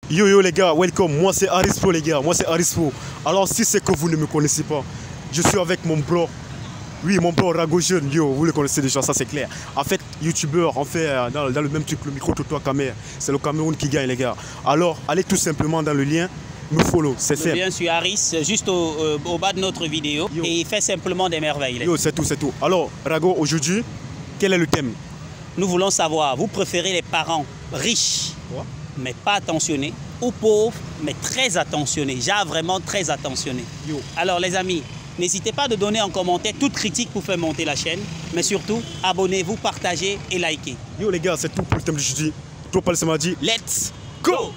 Yo yo les gars, welcome, moi c'est Aris Pro les gars, moi c'est Aris Pro. Alors si c'est que vous ne me connaissez pas, je suis avec mon bro. Oui, mon bro Rago Jeune, yo, vous le connaissez déjà, ça c'est clair. En fait, youtubeur, on fait dans le même truc, le micro Toto Camer. C'est le Cameroun qui gagne les gars. Alors, allez tout simplement dans le lien, me follow, c'est fait. Le lien sur Aris, juste au bas de notre vidéo. Yo. Et il fait simplement des merveilles. Yo, c'est tout, c'est tout. Alors, Rago, aujourd'hui, quel est le thème? Nous voulons savoir, vous préférez les parents riches, mais pas attentionnés, ou pauvres, mais très attentionnés, genre vraiment très attentionnés? Yo. Alors les amis, n'hésitez pas de donner en commentaire toute critique pour faire monter la chaîne, mais surtout, abonnez-vous, partagez et likez. Yo les gars, c'est tout pour le thème d'aujourd'hui. Trop pas le samedi. Let's go!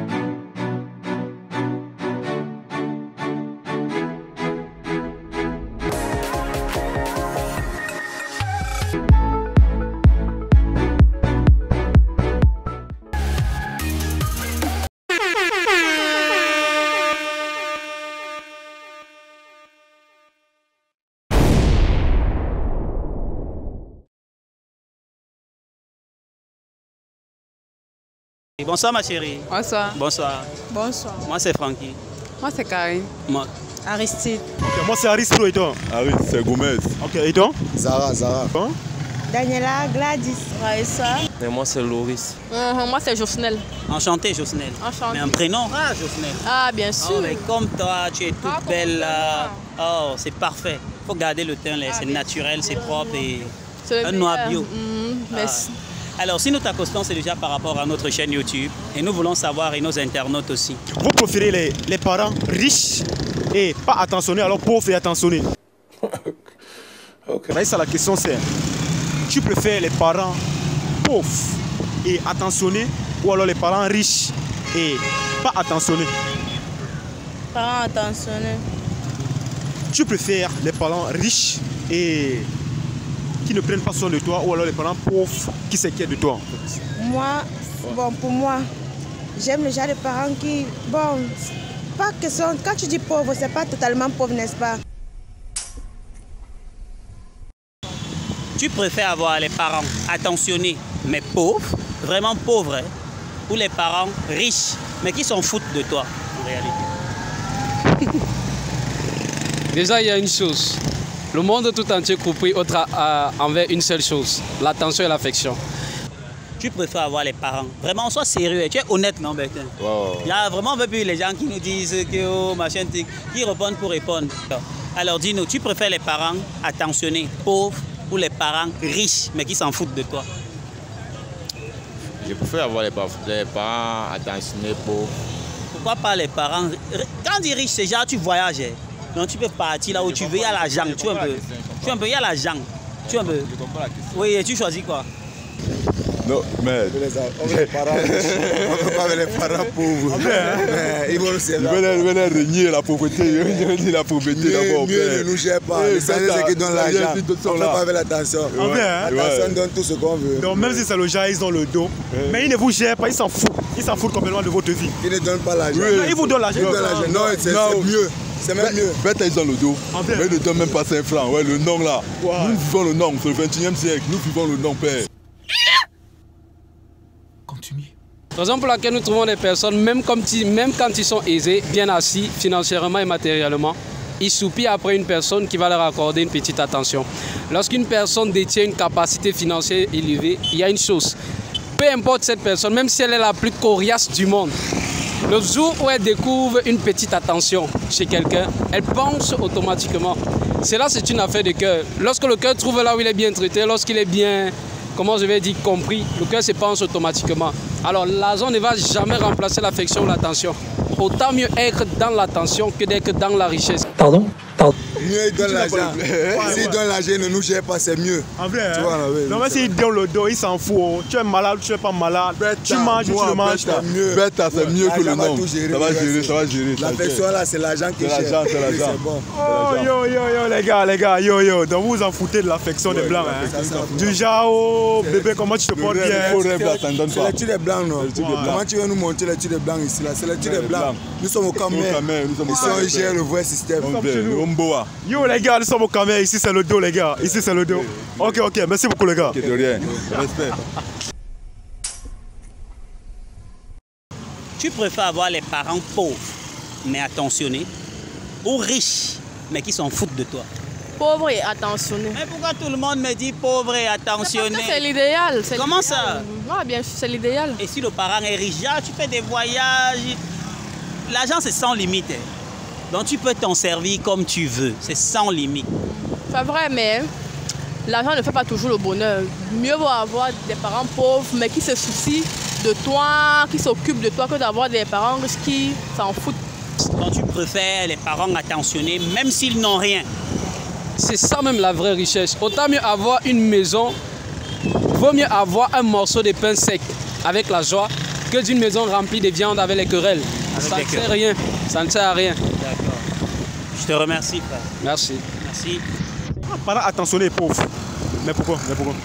Bonsoir ma chérie. Bonsoir. Bonsoir. Bonsoir. Moi c'est Francky. Moi c'est Karine. Moi. Aristide. Okay, moi c'est Aris Pro et toi? Aris, c'est Gomez. Ok, et toi? Zara. Hein? Daniela, Gladys, Raissa. Et moi c'est Loris. Moi c'est Josnel. Enchanté Josnel. Enchanté. Mais un prénom rare Josnel. Ah bien sûr. Oh, mais comme toi, tu es toute belle là. Oh, c'est parfait. Il faut garder le teint là, c'est naturel, c'est propre et un noir bio. Merci. Alors, si nous t'accostons, c'est déjà par rapport à notre chaîne YouTube. Et nous voulons savoir, et nos internautes aussi. Vous préférez les parents riches et pas attentionnés, alors pauvres et attentionnés? Okay. Là, ça, la question c'est, tu préfères les parents pauvres et attentionnés ou alors les parents riches et pas attentionnés? Parents attentionnés. Tu préfères les parents riches et qui ne prennent pas soin de toi ou alors les parents pauvres qui s'inquiètent de toi? Moi, bon, pour moi, j'aime le genre de parents qui, bon, pas question, quand tu dis pauvre, c'est pas totalement pauvre, n'est-ce pas? Tu préfères avoir les parents attentionnés mais pauvres, vraiment pauvres, hein, ou les parents riches mais qui s'en foutent de toi en réalité? Déjà, il y a une chose. Le monde tout entier compris envers une seule chose, l'attention et l'affection. Tu préfères avoir les parents. Vraiment, sois sérieux. Tu es honnête, non, Bertin? Wow. Il y a vraiment plus les gens qui nous disent que oh, machin, qui répondent pour répondre. Alors dis-nous, tu préfères les parents attentionnés, pauvres, ou les parents riches, mais qui s'en foutent de toi? Je préfère avoir les parents attentionnés pauvres. Pourquoi pas les parents? Quand on dit riche, c'est genre tu voyages. Donc tu peux partir là où tu veux, il y a l'argent, tu vois un peu. Tu vois un peu, il y a l'argent. Tu vois un peu. Je comprends la question. Oui, et tu choisis quoi? Non, mais... On veut les parents riches, on ne veut pas les parents pauvres. Mais ils vont nous servir. Je vais renier la pauvreté, je vais dire la pauvreté d'abord. Mieux ne nous gère pas. Les c'est ceux qui donnent l'argent. On ne fait pas avec l'attention. L'attention donne tout ce qu'on veut. Donc même si c'est le genre, ils ont le dos. Mais ils ne vous gèrent pas, ils s'en foutent. Ils s'en foutent complètement de votre vie. Ils ne donnent pas l'argent. Ils vous donnent l'argent. Non, c'est mieux. C'est même mieux. Bête, ils ont le dos. Mais ils ne donnent même pas 5 francs. Ouais, le nom là. Nous vivons le nom, c'est le 21e siècle. Nous vivons le nom, père. Raison pour laquelle nous trouvons des personnes, même quand ils sont aisés, bien assis financièrement et matériellement, ils soupirent après une personne qui va leur accorder une petite attention. Lorsqu'une personne détient une capacité financière élevée, il y a une chose. Peu importe cette personne, même si elle est la plus coriace du monde, le jour où elle découvre une petite attention chez quelqu'un, elle pense automatiquement. Cela, c'est une affaire de cœur. Lorsque le cœur trouve là où il est bien traité, lorsqu'il est bien, comment je vais dire, compris, le cœur se pense automatiquement. Alors l'argent ne va jamais remplacer l'affection ou l'attention. Autant mieux être dans l'attention que d'être dans la richesse. Pardon? Mieux ils donnent l'argent. S'ils donnent l'argent, ils ne nous gèrent pas, c'est mieux. En vrai, tu vois, non, mais s'ils donnent le dos, ils s'en foutent. Tu es malade, tu es pas malade. Tu manges, tu ne manges pas. Bête, c'est mieux que le nom. Ça va gérer. L'affection là, c'est l'argent qui gère. C'est l'argent. Oh, yo, les gars, yo. Donc vous vous en foutez de l'affection des blancs. Du genre, oh, bébé, comment tu te portes bien? C'est l'étude des blancs, non? Comment tu veux nous montrer l'étude des blancs ici là? C'est l'étude des blancs. Nous sommes au Cameroun. Ici, on gère le vrai système. Yo les gars, nous sommes au Cameroun, ici c'est le dos les gars, ici c'est le dos. Ok, merci beaucoup les gars. De rien, respect. Tu préfères avoir les parents pauvres, mais attentionnés, ou riches, mais qui s'en foutent de toi? Pauvre et attentionné. Mais pourquoi tout le monde me dit pauvre et attentionné? C'est l'idéal. Comment ça? Oui, bien sûr, c'est l'idéal. Et si le parent est riche, tu fais des voyages, l'argent c'est sans limite. Donc tu peux t'en servir comme tu veux, c'est sans limite. C'est vrai, mais l'argent ne fait pas toujours le bonheur. Mieux vaut avoir des parents pauvres, mais qui se soucient de toi, qui s'occupent de toi, que d'avoir des parents riches qui s'en foutent. Donc tu préfères les parents attentionnés, même s'ils n'ont rien. C'est ça même la vraie richesse. Autant mieux avoir une maison, vaut mieux avoir un morceau de pain sec avec la joie que d'une maison remplie de viande avec les querelles. Ça ne sert à rien. Ça ne sert à rien. D'accord. Je te remercie, frère. Merci. Merci. Parent attentionné et pauvre. Mais pourquoi?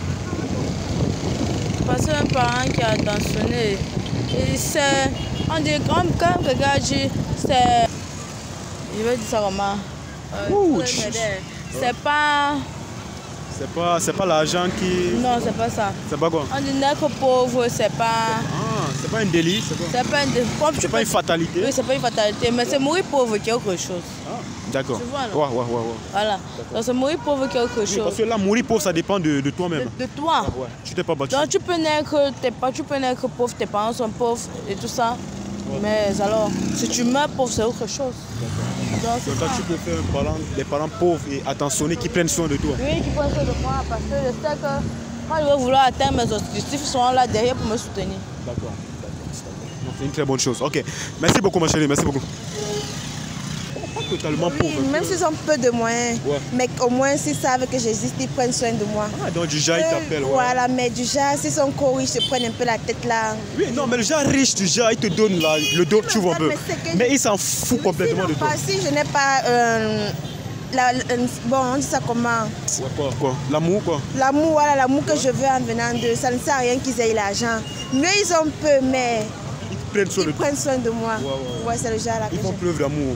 Parce qu'un parent qui est attentionné, c'est... On dit, comme quelqu'un dit, c'est... Je vais dire ça comment? C'est pas... C'est pas l'argent qui... Non, c'est pas ça. C'est pas quoi? On dit n'être pauvre, c'est pas... Ah, c'est pas un délit, c'est quoi? C'est pas une fatalité? Oui, c'est pas une fatalité, mais c'est mourir pauvre qui est autre chose. Ah, d'accord. Tu vois, là? Ouais. Voilà. Donc c'est mourir pauvre qui est autre chose. Oui, parce que là, mourir pauvre, ça dépend de toi-même. De toi. Ouais. Tu t'es pas battu. Donc tu peux naître pauvre, tes parents sont pauvres et tout ça. Ouais. Mais alors, si tu meurs pauvre, c'est autre chose. Donc toi, tu peux faire des parents pauvres et attentionnés qui prennent soin de toi. Oui, qui prennent soin de moi, parce que je sais que quand je vais vouloir atteindre mes objectifs, ils seront là derrière pour me soutenir. D'accord. C'est une très bonne chose. Ok. Merci beaucoup, ma chérie. Merci beaucoup. Pas totalement pauvre. Même s'ils ont peu de moyens, mais au moins s'ils savent que j'existe, ils prennent soin de moi. Ah, donc déjà, ils t'appellent. Voilà, mais déjà, s'ils sont encore riches, ils se prennent un peu la tête là. Oui, non, mais le genre riche, déjà, ils te donnent le dos, tu vois un peu. Mais ils s'en foutent complètement de toi. Si je n'ai pas... bon, on dit ça comment? Quoi? L'amour, quoi? L'amour, voilà, l'amour que je veux en venant d'eux. Ça ne sert à rien qu'ils aient l'argent. Mais ils ont peu, mais... Ils prennent soin de moi. Ouais, c'est le genre là. Ils font preuve d'amour.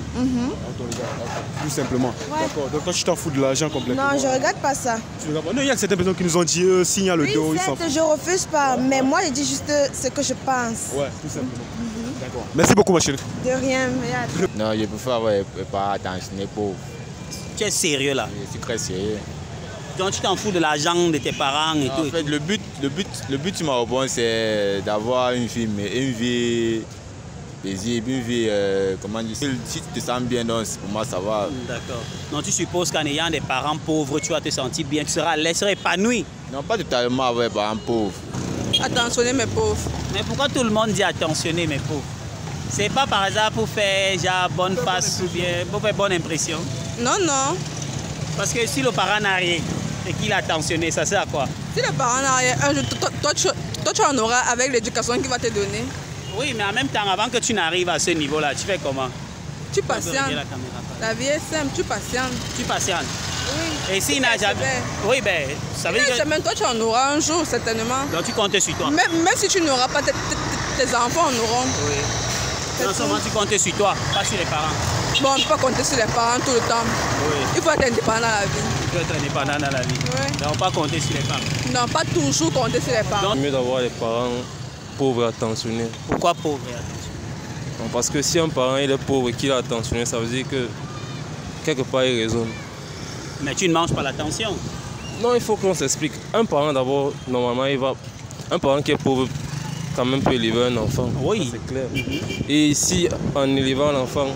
Tout simplement. D'accord. Donc toi, tu t'en fous de l'argent complètement. Non, je regarde pas ça. Non, il y a certaines personnes qui nous ont dit s'il y a le dos, ils s'en foutent. Je refuse pas, mais moi, je dis juste ce que je pense. Ouais, tout simplement. D'accord. Merci beaucoup, ma chérie. De rien. Non, je préfère avoir pas attentionné pauvre. Tu es sérieux là? Je suis très sérieux. Donc tu t'en fous de l'argent de tes parents et tout? En fait, le but, tu m'as répondu, c'est d'avoir une vie paisible, une vie, comment dire, si tu te sens bien, donc pour moi ça va. D'accord. Donc tu supposes qu'en ayant des parents pauvres, tu vas te sentir bien, tu seras épanoui? Non, pas totalement avoir des parents pauvres. Attentionné mais pauvre. Mais pourquoi tout le monde dit attentionné mais pauvre? C'est pas par hasard pour faire genre bonne face ou bien pour faire bonne impression? Non. Parce que si le parent n'a rien et qu'il est attentionné, ça sert à quoi? Si le parent n'a rien, toi tu en auras avec l'éducation qu'il va te donner. Oui, mais en même temps, avant que tu n'arrives à ce niveau-là, tu fais comment? Tu patientes. La vie est simple, tu patientes. Tu patientes? Oui. Et s'il n'a jamais... Oui, ben, ça veut dire que... Toi, tu en auras un jour, certainement. Donc tu comptes sur toi? Même si tu n'auras pas, tes enfants en auront. Oui. Non seulement tu comptes sur toi, pas sur les parents. Bon, on ne peut pas compter sur les parents tout le temps. Oui. Il faut être indépendant dans la vie. Il faut être indépendant dans la vie. Oui. Donc pas compter sur les parents. Non, pas toujours compter sur les parents. C'est mieux d'avoir des parents pauvres et attentionnés. Pourquoi pauvres et attentionnés? Non, parce que si un parent il est pauvre et qu'il est attentionné, ça veut dire que quelque part il raisonne. Mais tu ne manges pas l'attention. Non, il faut qu'on s'explique. Un parent d'abord, normalement, un parent qui est pauvre quand même peut élever un enfant. Oui. C'est clair. Et ici, en élevant l'enfant,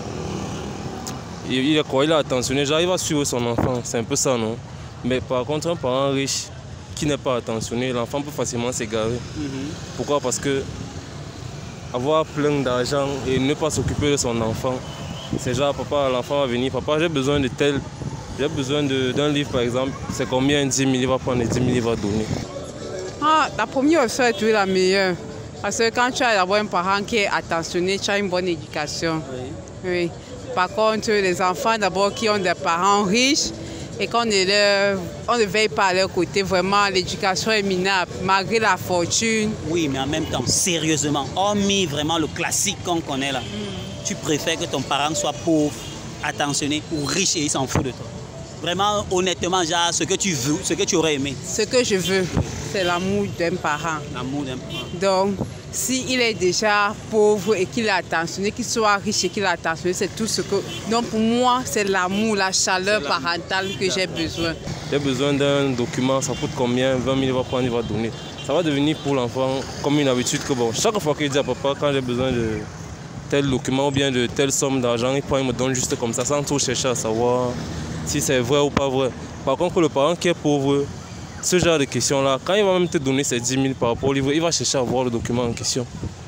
il est attentionné, j'arrive à suivre son enfant, c'est un peu ça, non? Mais par contre, un parent riche qui n'est pas attentionné, l'enfant peut facilement s'égarer. Pourquoi? Parce que avoir plein d'argent et ne pas s'occuper de son enfant, c'est genre, papa, l'enfant va venir, papa, j'ai besoin de tel, j'ai besoin d'un livre par exemple, c'est combien? 10 000, il va prendre les 10 000, il va donner. La première option est toujours la meilleure. Parce que quand tu as d'abord un parent qui est attentionné, tu as une bonne éducation. Oui. Par contre, les enfants d'abord qui ont des parents riches et qu'on ne veille pas à leur côté, vraiment l'éducation est minable, malgré la fortune. Oui, mais en même temps, sérieusement, hormis vraiment le classique qu'on connaît là, tu préfères que ton parent soit pauvre, attentionné ou riche et il s'en fout de toi? Vraiment, honnêtement, genre, ce que tu veux, ce que tu aurais aimé? Ce que je veux, c'est l'amour d'un parent. L'amour d'un parent. Donc, s'il est déjà pauvre et qu'il est attentionné, qu'il soit riche et qu'il est attentionné, c'est tout ce que... Donc pour moi, c'est l'amour, la chaleur parentale que j'ai besoin. J'ai besoin d'un document, ça coûte combien? 20 000, il va prendre, il va donner. Ça va devenir pour l'enfant comme une habitude que bon, chaque fois qu'il dit à papa, quand j'ai besoin de tel document ou bien de telle somme d'argent, il me donne juste comme ça, sans trop chercher à savoir si c'est vrai ou pas vrai. Par contre, le parent qui est pauvre, ce genre de questions-là, quand il va même te donner ses 10 000 par rapport au livre, il va chercher à voir le document en question.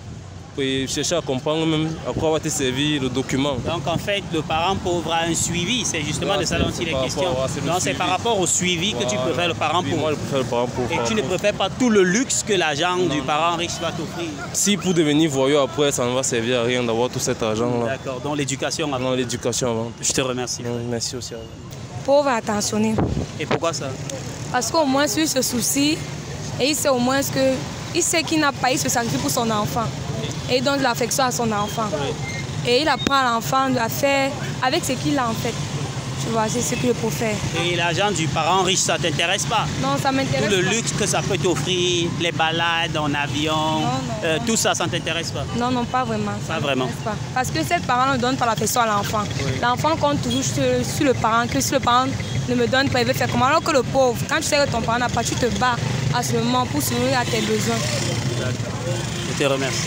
Et chercher à comprendre même à quoi va te servir le document. Donc en fait, le parent pauvre a un suivi, c'est justement de ça dont il est question. Donc c'est par rapport au suivi que tu préfères le parent pauvre. Moi je préfère le parent pauvre. Et tu ne préfères pas tout le luxe que l'argent du parent riche va t'offrir. Si pour devenir voyou après, ça ne va servir à rien d'avoir tout cet argent-là. D'accord, donc l'éducation avant. Non, l'éducation avant. Je te remercie. Merci aussi à vous. Pauvre attentionné. Et pourquoi ça? Parce qu'au moins, il se soucie et il sait au moins que il sait qu'il n'a pas, il se sacrifie pour son enfant. Et il donne de l'affection à son enfant. Et il apprend à l'enfant à faire avec ce qu'il a en fait. Tu vois, c'est ce qu'il peut faire. Et l'argent du parent riche, ça ne t'intéresse pas? Non, ça m'intéresse pas. Tout le luxe que ça peut t'offrir, les balades en avion, tout ça, ça ne t'intéresse pas? Non, non, pas vraiment. Pas vraiment? Pas. Parce que ces parents ne donnent pas l'affection à l'enfant. Oui. L'enfant compte toujours sur le parent, que si le parent ne me donne pas, il veut faire comment? Alors que le pauvre, quand tu sais que ton parent n'a pas, tu te bats à ce moment pour subvenir à tes besoins. D'accord. Je te remercie.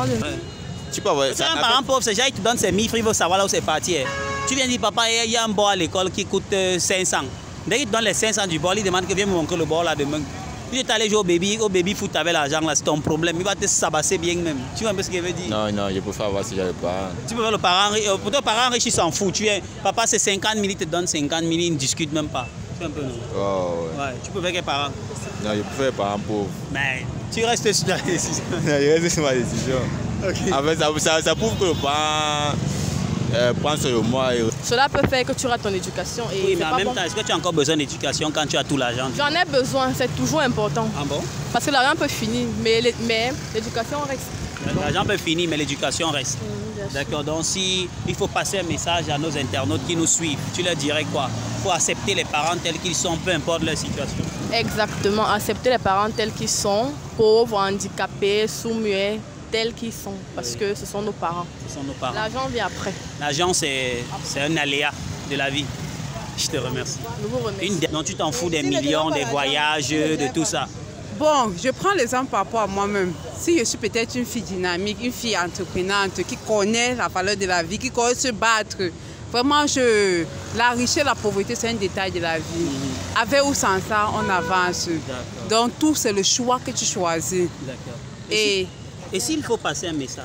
Tu peux avoir... C'est un parent pauvre, c'est déjà il te donne ses 1000 francs, il veut savoir là où c'est parti. Tu viens dire, papa, il y a un bord à l'école qui coûte 500. Dès qu'il te donne les 500 du bord, il demande que viens me montrer le bord là demain. Puis tu es allé jouer au baby foot avec l'argent là, c'est ton problème. Il va te sabasser bien même. Tu vois un peu ce qu'il veut dire? Non, non, je préfère avoir ce genre de parents. Tu peux voir le parent, pour ton parent riche, il s'en fout. Tu viens, papa, c'est 50 000, il te donne 50 000, il ne discute même pas. Tu vois un peu, non? Oh, ouais. Tu peux faire quel parent? Non, je préfère parents pauvres. Mais tu restes sur la décision. Non, je reste sur ma décision. Okay. En fait, ça prouve que le parent prend sur moi. Cela peut faire que tu rates ton éducation. Et oui, mais en même temps, est-ce que tu as encore besoin d'éducation quand tu as tout l'argent? J'en ai besoin, c'est toujours important. Ah bon? Parce que l'argent peut finir, mais l'éducation reste. L'argent peut finir, mais l'éducation reste. D'accord, donc si il faut passer un message à nos internautes qui nous suivent, tu leur dirais quoi? Il faut accepter les parents tels qu'ils sont, peu importe leur situation. Exactement, accepter les parents tels qu'ils sont, pauvres, handicapés, sourds-muets, tels qu'ils sont, parce que ce sont nos parents. Ce sont nos parents. L'argent vient après. L'argent, c'est un aléa de la vie. Je te remercie. Je vous remercie. Donc tu t'en fous des millions, des voyages, de tout ça? Bon, je prends l'exemple par rapport à moi-même. Si je suis peut-être une fille dynamique, une fille entreprenante, qui connaît la valeur de la vie, qui connaît se battre, vraiment, la richesse, la pauvreté, c'est un détail de la vie. Avec ou sans ça, on avance. Donc tout, c'est le choix que tu choisis. D'accord. Et s'il faut passer un message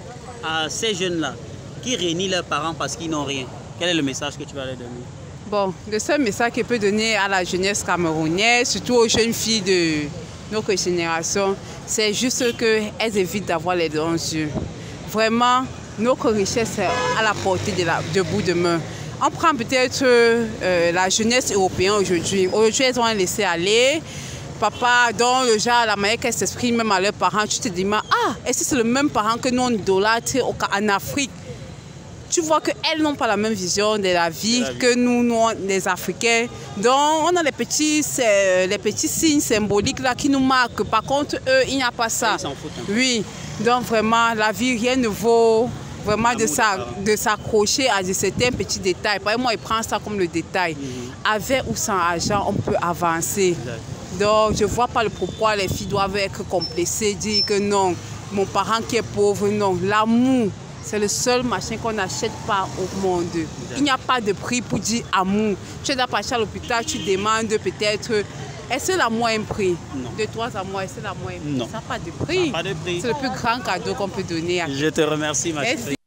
à ces jeunes-là qui réunissent leurs parents parce qu'ils n'ont rien, quel est le message que tu vas leur donner? Bon, le seul message que je peux donner à la jeunesse camerounaise, surtout aux jeunes filles de notre génération, c'est juste qu'elles évitent d'avoir les dents aux yeux. Vraiment, notre richesse est à la portée de bout de main. On prend peut-être la jeunesse européenne aujourd'hui. Aujourd'hui, elles ont laissé aller. Papa, dans le genre, la manière qu'elles s'expriment même à leurs parents, tu te demandes, est-ce que c'est le même parent que nous on idolâtre en Afrique? Tu vois qu'elles n'ont pas la même vision de la vie que nous, les Africains. Donc, on a les petits signes symboliques là qui nous marquent. Par contre, eux, il n'y a pas ça. Ils s'en foutent. Oui, donc vraiment, la vie, rien ne vaut vraiment de s'accrocher à certains petits détails. Par exemple, moi, je prends ça comme le détail. Avec ou sans argent, on peut avancer. Donc, je ne vois pas le pourquoi les filles doivent être complexées, dire que non, mon parent qui est pauvre, non. L'amour, c'est le seul machin qu'on n'achète pas au monde. Il n'y a pas de prix pour dire amour. Tu es à partir à l'hôpital, tu demandes peut-être, est-ce que l'amour a un prix? Non. De 3 à moi, est-ce que l'amour a un prix? Non. Ça n'a pas de prix. Ça n'a pas de prix. C'est le plus grand cadeau qu'on peut donner à Je te remercie, ma chérie.